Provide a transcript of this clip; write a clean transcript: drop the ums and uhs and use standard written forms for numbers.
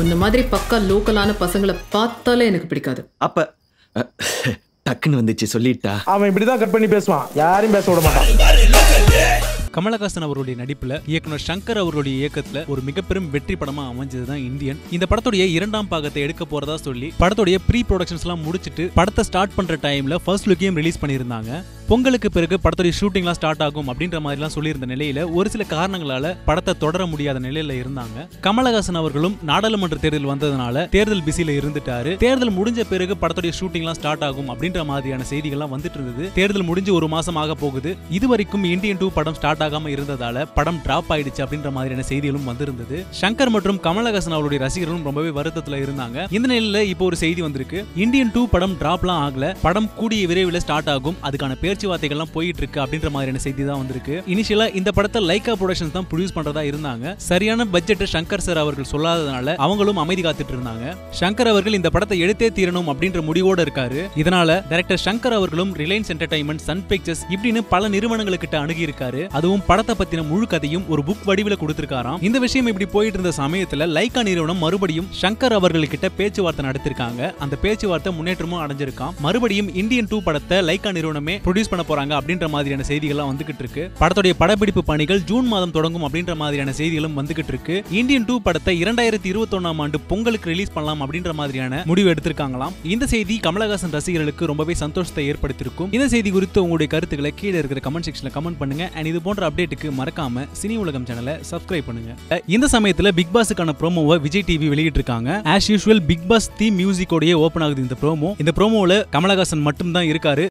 உன்ன மாதிரி பக்கா லோக்கலான பசங்களை பார்த்தாலே எனக்கு பிடிக்காது. அப்ப டக்குன்னு வந்துச்சு சொல்லிட்டா. அவன் இப்படிதான் கட் பண்ணி பேசுவான், யாரையும் பேச விட மாட்டான். கமலஹாசன் அவருடைய நடிப்புல இயக்குனர் சங்கர் அவருடைய இயக்கத்துல ஒரு மிகப்பெரும் வெற்றி படமா அமைஞ்சதுதான் இந்தியன். இந்த படத்துடைய 2ஆம் பாகத்தை எடுக்க போறதா சொல்லி படத்துடைய ப்ரீ ப்ரொடக்ஷன்ஸ் எல்லாம் முடிச்சிட்டு படத்தை ஸ்டார்ட் பண்ற டைம்ல ஃபர்ஸ்ட் லுக்கையும் ரிலீஸ் பண்ணியிருந்தாங்க. பொங்கலுக்கு பிறகு படத்துடைய ஷூட்டிங்லாம் ஸ்டார்ட் ஆகும் அப்படின்ற மாதிரிலாம் சொல்லியிருந்த நிலையில ஒரு சில காரணங்களால படத்தை தொடர முடியாத நிலையில இருந்தாங்க. கமலஹாசன் அவர்களும் நாடாளுமன்ற தேர்தல் வந்ததுனால தேர்தல் பிஸில இருந்துட்டாரு. தேர்தல் முடிஞ்ச பிறகு படத்துடைய ஷூட்டிங்லாம் ஸ்டார்ட் ஆகும் அப்படின்ற மாதிரியான செய்திகள்லாம் வந்துட்டு இருந்தது. தேர்தல் முடிஞ்சு ஒரு மாசம் ஆக போகுது. இதுவரைக்கும் இந்தியன் 2 படம் ஸ்டார்ட் ஆகாம இருந்ததால படம் டிராப் ஆயிடுச்சு அப்படின்ற மாதிரியான செய்திகளும் வந்திருந்தது. சங்கர் மற்றும் கமலஹாசன் அவருடைய ரசிகர்களும் ரொம்பவே வருத்தத்துல இருந்தாங்க. இந்த நிலையில இப்போ ஒரு செய்தி வந்திருக்கு. இந்தியன் 2 படம் டிராப்லாம் ஆகல, படம் கூடிய விரைவில் ஸ்டார்ட் ஆகும், அதுக்கான பேச்சுவார்த்தைகள்லாம் போயிட்டு இருக்கு அப்படின்ற மாதிரியான செய்தி தான் வந்திருக்கு. இனிஷியலா இந்த படத்தை லைகா ப்ரொடக்ஷன்ஸ் தான் ப்ரொடியூஸ் பண்றதா இருந்தாங்க. சரியான பட்ஜெட்டை சங்கர் சார் அவர்கள் சொல்லாததுனால அவங்களும் அமைதி காத்துட்டு இருந்தாங்க. சங்கர் அவர்கள் இந்த படத்தை எடுத்தே தீரணும் அப்படின்ற முடிவோட இருக்காரு. இதனால டைரக்டர் சங்கர் அவர்களும் ரிலையன்ஸ் என்டர்டைன்மெண்ட், சன் பிக்சர்ஸ் இப்படின்னு பல நிறுவனங்களுக்கிட்ட அணுகி இருக்காரு. அதுவும் படத்தை பத்தின முழு கதையும் ஒரு புக் வடிவில் கொடுத்திருக்காராம். இந்த விஷயம் இப்படி போயிட்டு இருந்த சமயத்துல லைகா நிறுவனம் மறுபடியும் சங்கர் அவர்கள்கிட்ட பேச்சுவார்த்தை நடத்திருக்காங்க. அந்த பேச்சுவார்த்தை முன்னேற்றமும் அடைஞ்சிருக்காம். மறுபடியும் இந்தியன் 2 படத்தை லைகா நிறுவனமே ப்ரொடியூஸ் பண்ண போறாங்க அப்படின்ற மாதிரியான செய்திகள்லாம் வந்துகிட்டு இருக்கு. படத்துடைய படப்பிடிப்பு பணிகள் ஜூன் மாதம் தொடங்கும் அப்படின்ற மாதிரியான செய்திகளும் வந்துகிட்டு இருக்கு. இந்தியன் 2 படத்தை 2021ஆம் ஆண்டு பொங்கலுக்கு ரிலீஸ் பண்ணலாம் அப்படின்ற மாதிரியான முடிவு எடுத்திருக்காங்களாம். இந்த செய்தி கமலஹாசன் ரசிகர்களுக்கு ரொம்பவே சந்தோஷத்தை ஏற்படுத்தியிருக்கும். இந்த செய்தி குறித்து உங்களுடைய கருத்துக்களை கீழே இருக்கிற கமெண்ட் செக்ஷன்ல கமெண்ட் பண்ணுங்க. அண்ட் இது போன்ற அப்டேட்டுக்கு மறக்காம சினி உலகம் சேனலை சப்ஸ்கிரைப் பண்ணுங்க. இந்த சமயத்துல பிக் பாஸுக்கான ப்ரோமோவை விஜய் டிவி வெளியிட்டு இருக்காங்க. As usual Bigg Boss theme மியூசிக்கோடயே ஓபன் ஆகுது இந்த ப்ரோமோ. இந்த ப்ரோமோல கமலஹாசன் மட்டும் தான் இருக்காரு.